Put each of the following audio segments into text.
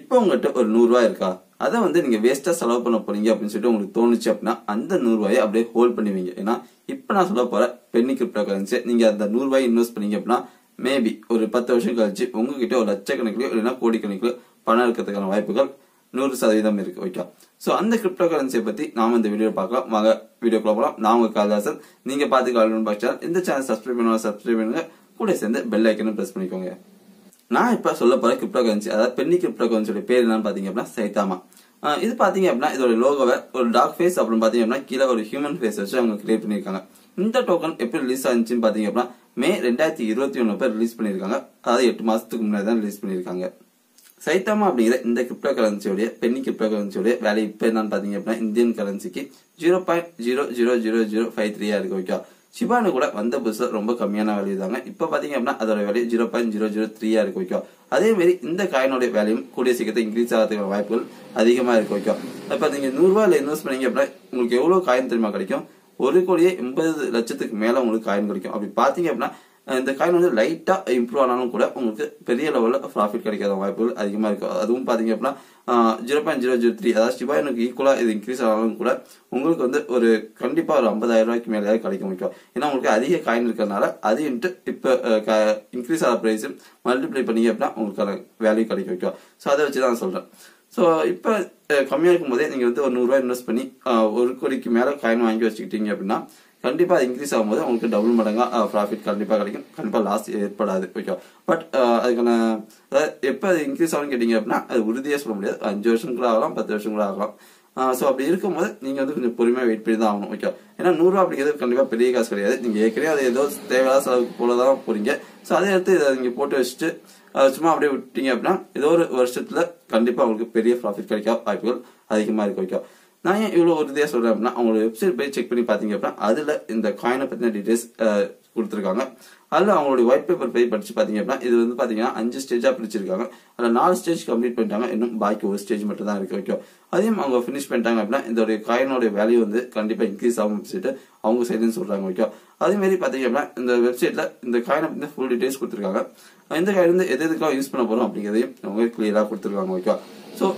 இப்போ உங்ககிட்ட ஒரு 100 ரூபாய் இருக்கா, அதை வந்து நீங்க வேஸ்டா செலவு பண்ண போறீங்க அப்படின்னு சொல்லிட்டு உங்களுக்கு தோணுச்சு அப்படின்னா அந்த 100 ரூபாயை அப்படியே ஹோல்ட் பண்ணுவீங்க. ஏன்னா இப்ப நான் சொல்ல போற பென்னி கிரிப்டோ கரன்சி நீங்க அந்த 100 ரூபாய் இன்வெஸ்ட் பண்ணீங்க அப்படின்னா மேபி ஒரு 10 வருஷம் கழிச்சு உங்ககிட்ட ஒரு லட்சக்கணக்கிலோ இல்லைன்னா கோடிக்கணக்கிலோ பணம் இருக்கிறதுக்கான வாய்ப்புகள் 100% இருக்கு. ஓகே, சோ அந்த கிரிப்டோ கரன்சியை பத்தி நாம இந்த வீடியோ பார்க்கலாம். வாங்க வீடியோக்குள்ள போலாம். நான் உங்க காளிதாசன். நீங்க பாத்து காலிடன் பாக்ஸ் சேனல். இந்த சேனல் சப்ஸ்கிரைப் பண்ணுங்க, கூட சேர்ந்து பெல் ஐக்கனும் பிரஸ் பண்ணிக்கோங்க. நான் இப்ப சொல்ல போற கிரிப்டோ கரன்சி, அதாவது பென்னி கிரிப்டோ கரன்சியோட பேர் என்னன்னு பாத்தீங்க அப்படின்னா சைத்தாமா. இது பாத்தீங்க அப்படின்னா இதோட லோகோவை ஒரு டாக் ஃபேஸ் அப்படின்னு பாத்தீங்க அப்படின்னா கீழே ஒரு ஹியூமன் ஃபேஸ் வச்சு அவங்க கிரியேட் பண்ணிருக்காங்க. இந்த டோக்கன் எப்படி ரிலீஸ் ஆச்சுன்னு பாத்தீங்க அப்படின்னா மே 2021 ரிலீஸ் பண்ணிருக்காங்க. அதாவது 8 மாசத்துக்கு முன்னாடி தான் ரிலீஸ் பண்ணிருக்காங்க. சைத்தாமா அப்படிங்கிற இந்த கிரிப்டோ கரன்சியோட பென்னி கிரிப்டோ கரன்சியோட வேல்யூ இப்ப என்னன்னு பாத்தீங்க அப்படின்னா இந்தியன் கரன்சிக்கு 0.000053 இருக்கு. ஓகே, ஷிபானு கூட வந்த புதுசுல ரொம்ப கம்மியான வேல்யூ தாங்க. இப்ப பாத்தீங்க அப்படின்னா அதோட வேல்யூ 0.003 இருக்கு. ஓகே, அதே மாதிரி இந்த காயினோட வேல்யூ கூடிய சீக்கிரத்தை இன்க்ரீஸ் ஆகிறதுக்கான வாய்ப்புகள் அதிகமா இருக்கு. ஓகே, இப்ப நீங்க 100 ரூபாயில இன்வெஸ்ட் பண்ணீங்க அப்படின்னா உங்களுக்கு எவ்வளவு காயின் தெரியுமா கிடைக்கும்? 1,80,00,000 மேல உங்களுக்கு காயின் கிடைக்கும். அப்படி பாத்தீங்க அப்படின்னா இந்த காயின் வந்து லைட்டா இம்ப்ரூவ் ஆனாலும் கூட உங்களுக்கு பெரிய லெவல்ல ப்ராஃபிட் கிடைக்காத வாய்ப்புகள் அதிகமா இருக்கு. அதுவும் பாத்தீங்க அப்படின்னா 0.003 அதாவது ஷிபானுக்கு ஈக்குவலா இது இன்க்ரீஸ் ஆனாலும் கூட உங்களுக்கு வந்து ஒரு கண்டிப்பா ஒரு 50,000 ரூபாய்க்கு மேலே கிடைக்க முடியும். ஏன்னா உங்களுக்கு அதிக காயின் இருக்கிறதுனால அது இப்ப இன்க்ரீஸ் ஆகிற பிரைஸ் மல்டிப்ளை பண்ணீங்க அப்படின்னா உங்களுக்கான வேல்யூ கிடைக்க வைக்கும். சோ அதை வச்சுதான் சொல்றேன். சோ இப்ப கம்மியா இருக்கும் போதே நீங்க வந்து ஒரு 100 ரூபாய் இன்வெஸ்ட் பண்ணி 1 கோடிக்கு மேல காயின் வாங்கி வச்சுக்கிட்டீங்க அப்படின்னா கண்டிப்பா இன்க்ரீஸ் ஆகும்போது உங்களுக்கு டபுள் மடங்கா ப்ராஃபிட் கண்டிப்பா கிடைக்கும். கண்டிப்பா லாஸ் ஏற்படாது. ஓகே, பட் அதுக்கான எப்ப அது இன்க்ரீஸ் ஆகும் கேட்டீங்க அப்படின்னா அது உறுதியா சொல்ல முடியாது. 5 வருஷம் கூட ஆகலாம், 10 வருஷம் கூட ஆகலாம். சோ அப்படி இருக்கும்போது நீங்க வந்து கொஞ்சம் பொறுமையா வெயிட் பண்ணி தான் ஆகணும். ஓகே, ஏன்னா 100 ரூபாய் அப்படிங்கிறது கண்டிப்பா பெரிய காசு கிடையாது. நீங்க ஏற்கனவே அதை ஏதோ தேவையான செலவுக்கு போலதான் போறீங்க. சோ அதை எடுத்து இதை நீங்க போட்டு வச்சுட்டு சும்மா அப்படியே விட்டீங்க அப்படின்னா ஏதோ ஒரு வருஷத்துல கண்டிப்பா உங்களுக்கு பெரிய ப்ராஃபிட் கிடைக்க வாய்ப்புகள் அதிகமா இருக்கு. ஓகே, நான் ஏன் இவ்வளவு உறுதியா சொல்றேன் அப்படின்னா அவங்களோட வெப்சைட் போய் செக் பண்ணி பாத்தீங்க அப்படின்னா அதுல இந்த காயினை பத்தின டீடைல்ஸ் கொடுத்துருக்காங்க. அதுல அவங்களுடைய ஒயிட் பேப்பர் போய் படிச்சு பாத்தீங்க அப்படின்னா இது வந்து பாத்தீங்கன்னா 5 ஸ்டேஜா பிரிச்சிருக்காங்க. அதுல 4 ஸ்டேஜ் கம்ப்ளீட் பண்ணிட்டாங்க. இன்னும் பாக்கி ஒரு ஸ்டேஜ் மட்டும் தான் இருக்கு. ஓகே, அதையும் அவங்க பினிஷ் பண்ணிட்டாங்க அப்படின்னா இந்த காயினோட வேல்யூ வந்து கண்டிப்பா இன்க்ரீஸ் ஆகும் சொல்லிட்டு அவங்க சைடுன்னு சொல்றாங்க. ஓகே, அதே மாதிரி பாத்தீங்க அப்படின்னா இந்த வெப்சைட்ல இந்த காயினை பத்தி ஃபுல் டீடைல்ஸ் கொடுத்துருக்காங்க. இந்த காயின் வந்து எதுக்காக யூஸ் பண்ண போறோம் அப்படிங்கறதையும் அவங்க கிளியரா கொடுத்துருக்காங்க. ஓகே, சோ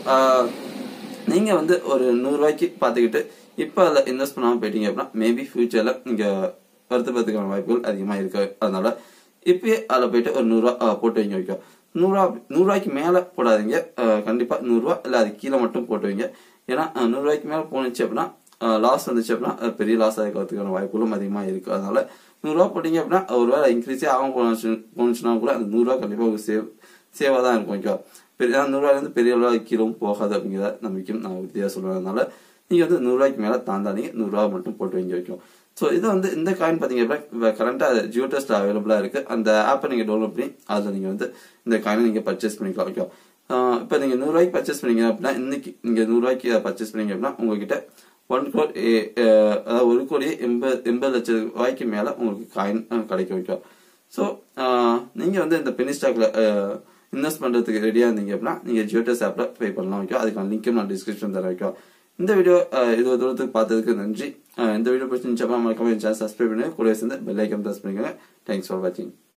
நீங்க வந்து ஒரு 100 ரூபாய்க்கு பாத்துக்கிட்டு இப்ப அதுல இன்வெஸ்ட் பண்ணாம போயிட்டீங்க அப்படின்னா மேபி ஃபியூச்சர்ல நீங்க வருத்தப்படுறதுக்கான வாய்ப்புகள் அதிகமா இருக்கு. அதனால இப்பயே அதுல போயிட்டு ஒரு 100 ரூபாய் போட்டு வைங்க. வைக்கும் 100 ரூபாய்க்கு மேல போடாதீங்க. கண்டிப்பா 100 ரூபாய் இல்ல அது கீழே மட்டும் போட்டு வைங்க. ஏன்னா 100 ரூபாய்க்கு மேல போனுச்சு அப்படின்னா லாஸ் வந்துச்சு அப்படின்னா பெரிய லாஸ் ஆகிறதுக்கான வாய்ப்புகளும் அதிகமா இருக்கு. அதனால 100 ரூபாய் போட்டீங்க அப்படின்னா ஒருவேளை இன்க்ரீஸே ஆகும் போனுச்சுன்னா கூட அந்த 100 ரூபாய் கண்டிப்பா ஒரு சேவா தான் இருக்கும். ஓகே, 100 ரூபாயில இருந்து பெரிய ரூபாய் கீழும் போகாது அப்படிங்கிற நம்பிக்கையும் நான் உறுதியா சொல்றதுனால நீங்க வந்து 100 ரூபாய்க்கு மேல தாண்டாதீங்க. 100 ரூபாய் மட்டும் போட்டு வைங்க. வைக்கும் சோ இது வந்து இந்த காயின் பாத்தீங்க அப்படின்னா கரண்டா ஜியோ டெஸ்ட் அவைலபிளா இருக்கு. அந்த ஆப்பை நீங்க டவுன்லோட் பண்ணி அதுல நீங்க வந்து இந்த காயினை நீங்க பர்ச்சேஸ் பண்ணிக்கலாம். ஓகே, இப்ப நீங்க 100 ரூபாய்க்கு பர்ச்சேஸ் பண்ணீங்க அப்படின்னா இன்னைக்கு நீங்க 100 ரூபாய்க்கு பர்ச்சேஸ் பண்ணீங்க அப்படின்னா உங்ககிட்ட 1 கோடி 80 லட்சம் ரூபாய்க்கு மேல உங்களுக்கு காயின் கிடைக்க வைக்கும். சோ நீங்க வந்து இந்த பெனி ஸ்டாக்ல இன்வெஸ்ட் பண்றதுக்கு ரெடியா இருந்தீங்க அப்படின்னா நீங்க ஜியோடெஸ் ஆப்ல பே பண்ணலாம். ஓகே, அதுக்கான லிங்க் நான் டிஸ்கிரிப்ஷன் தரேன். ஓகே, இந்த வீடியோ இது தூரத்துக்கு பார்த்ததுக்கு நன்றி. இந்த வீடியோ பிடிச்சிருந்துச்சா மறக்காம சேனல் சப்ஸ்கிரைப் பண்ணுங்க, கூட சேர்ந்து பெல் ஐக்கன் பிரஸ் பண்ணுங்க. தேங்க்ஸ் ஃபார் வாட்சிங்.